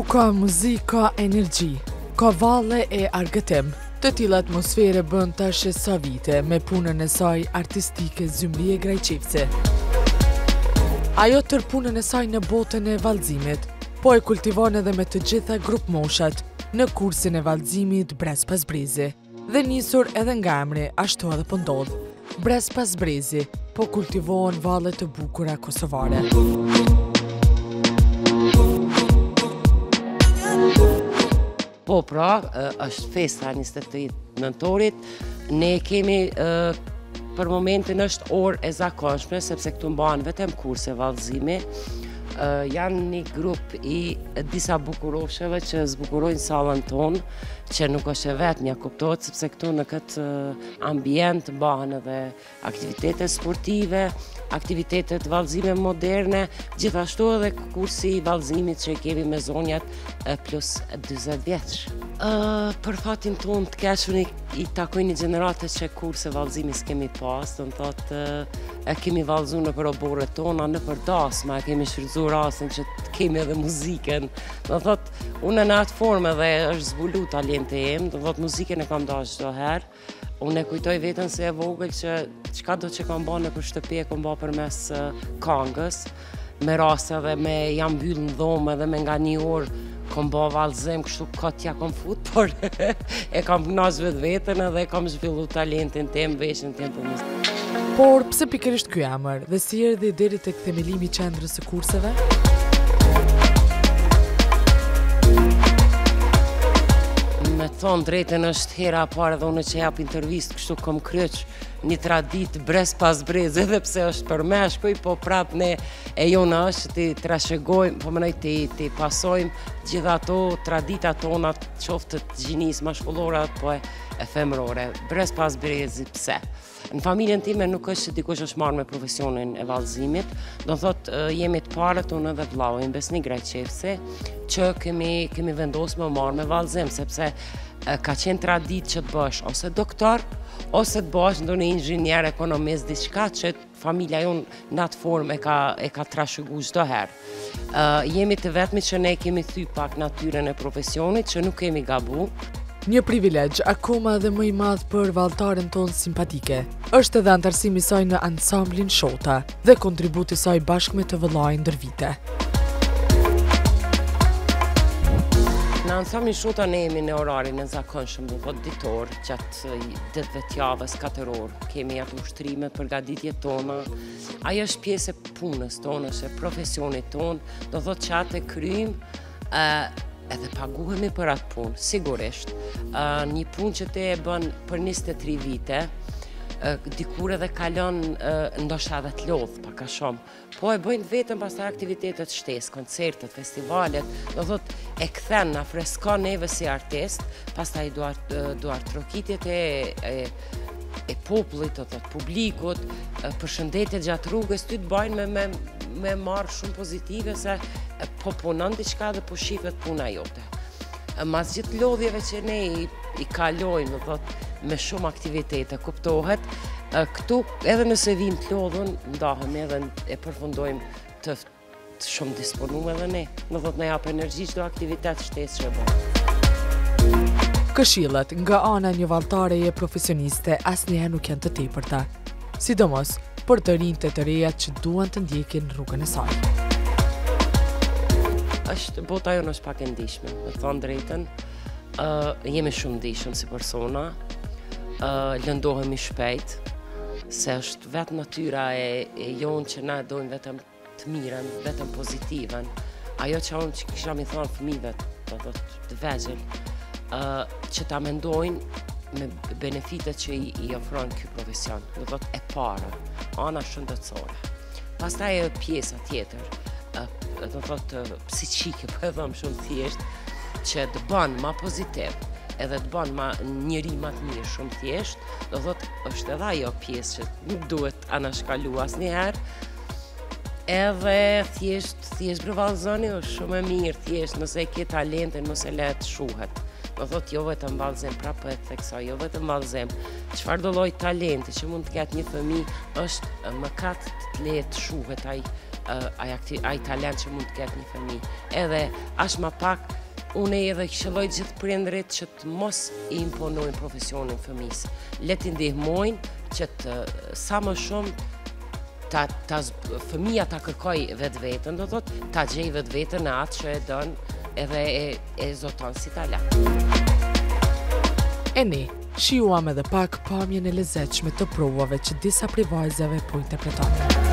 Ka muzikë, ka energji, ka valle e argëtim. Të tilla atmosfere bën tash sa vite me punën e saj artistike Zymrie Grajçivci. Ajo tër punën e saj në botën e vallëzimit, po e kultivon edhe me të gjitha grup moshat në kursin e vallëzimit Brez pas Brezi. Dhe nisur edhe nga emri, ashtu edhe po ndodh. Brez pas Brezi, po kultivohen valle të bukura kosovare. Po pra, është festa 28 nëntorit, ne kemi për momentin është orë e zakonshme, sepse këtu mbahen vetëm kurse vallëzimi. Janë një grup i disa bukurosheve që zbukurojnë sallën tonë, që nuk është e vetmja, kuptohet, sepse këtu në këtë ambient mbahen edhe aktivitete sportive, aktivitetet vallëzime moderne, gjithashtu edhe kursi i vallëzimit që kemi me zonjat plus 40 vjeç. Për fatin tonë të keshun i takoj një gjenerate që kurse vallëzimi s'kemi pas, do në thotë kemi vallëzu në për oborët tona, në për dasma, kemi shfrytzu rastin që kemi edhe muzikën. Do në thotë, unë në atë formë edhe është zbulu talente jem, do në thotë muzikën e kam dash çdo herë. Unë e kujtoj vetën se e vogël që çka do që kam ba në për shtëpi e kam ba përmes këngës, me raste dhe me jam mbyll në dhomë edhe me nga një orë kam ba vallëzim, kështu katja kam fut, por e kam pnas vetën edhe kam zhvillu talentin tim, veshin tim për muzikë. Por pse pikërisht ky emër dhe si erdhi deri tek themelimi i qendrës së kurseve? Me thonë drejtën është hera parë dhe unë që jap intervistë, kështu kom kryq një tradit Brez pas Brezi, edhe pse është për me shkoj, po prap ne e jona është të trashëgojmë, po mënoj të pasojmë gjitha ato tradita tona, qoftë të gjinis mashkullore, po e femërore. Brez pas Brezi, pse? Në familjen time nuk është që dikush është marrë me profesionin e vallëzimit, do në thotë jemi të parët unë edhe vllau im Besnik Grajçivci, që kemi vendosur me marrë me vallëzim, sepse ka qenë tradit që të bësh ose doktor, ose të bësh ndonjë inxhinier, ekonomist, diçka që familja jonë në atë formë e ka trashëgu çdo herë. Jemi të vetmi që ne kemi thy pak natyrën e profesionit, që nuk kemi gabu. Një privilegj, akoma edhe më i madh për vallëtaren tonë simpatike, është edhe antarësimi i saj në ansamblin Shota dhe kontributi i saj bashkë me të vëllai ndër vite. Në ansamblin Shota ne jemi në orarin e zakonshëm, do thotë ditor, gjatë 8 javës, 4 orë, kemi ato ushtrimet, përgatitjet tona. Ajo është pjesë e punës tonë, është e profesionit tonë, do thotë që atë e kryjmë edhe paguhemi për atë punë, sigurisht. Një punë që te e bën për 23 vite, dikur edhe kalon ndoshta edhe të lodh pak a shumë, po e bëjnë vetëm pastaj aktivitetet shtesë, koncertet, festivalet, do thotë e kthen na freskon neve si artist, pastaj duart trokitjet e popullit, do thotë publikut, përshëndetjet gjatë rrugës, ty të bajnë me marrë shumë pozitive se po punon diçka dhe po shifet puna jote. Mas gjithë lodhjeve që ne i kalojmë, do thotë, me shumë aktivitete, kuptohet, këtu edhe nëse vim të lodhën, ndahemi edhe e përfundojmë të shumë disponume edhe ne. Do thotë, ne japë energji çdo aktivitet shtesë që bëjmë. Këshillat nga ana një vallëtareje profesioniste asnjëherë nuk janë të tepërta, sidomos për të rinjtë e të reja që duan të ndjekin rrugën e saj. Bota jonë është pak e ndihshme, me thonë drejtën, jemi shumë ndihshëm si persona, lëndohemi shpejt, se është vetë natyra e jonë që na dojmë vetëm të mirën, vetëm pozitiven. Ajo që unë që kisha mi thonë fëmijëve, do thotë të vegjël, që ta mendojnë me benefitet që i ofron ky profesion, do thotë e para, ana shëndetësore. Pastaj e pjesa tjetër, do thotë psiqike, po e them shumë thjesht, që të bën ma pozitiv, edhe të bën ma njëri ma të mirë shumë thjesht, do thotë është edhe ajo pjesë që nuk duhet anashkalu asnjëherë, edhe thjesht brëvallëzoni është shumë e mirë, thjesht nëse e ke talentin, mos e le të shuhet. Do thotë jo vetëm vallëzim, prapë e theksoj, jo vetëm vallëzim. Çfarëdo lloj talenti që mund të ketë një fëmijë është mëkat të lehet të shuhet ai ai talent që mund të ketë një fëmijë. Edhe as më pak unë edhe këshilloj gjithë prindërit që të mos i imponojnë profesionin fëmijës. Le t'i ndihmojnë që sa më shumë fëmija ta kërkoj vetveten, do thotë, ta gjej vetveten në atë që e don edhe e zoton si talent. E ne, shijuam edhe pak pamjen e lezetshme të provave që disa prej vajzave po interpretojnë.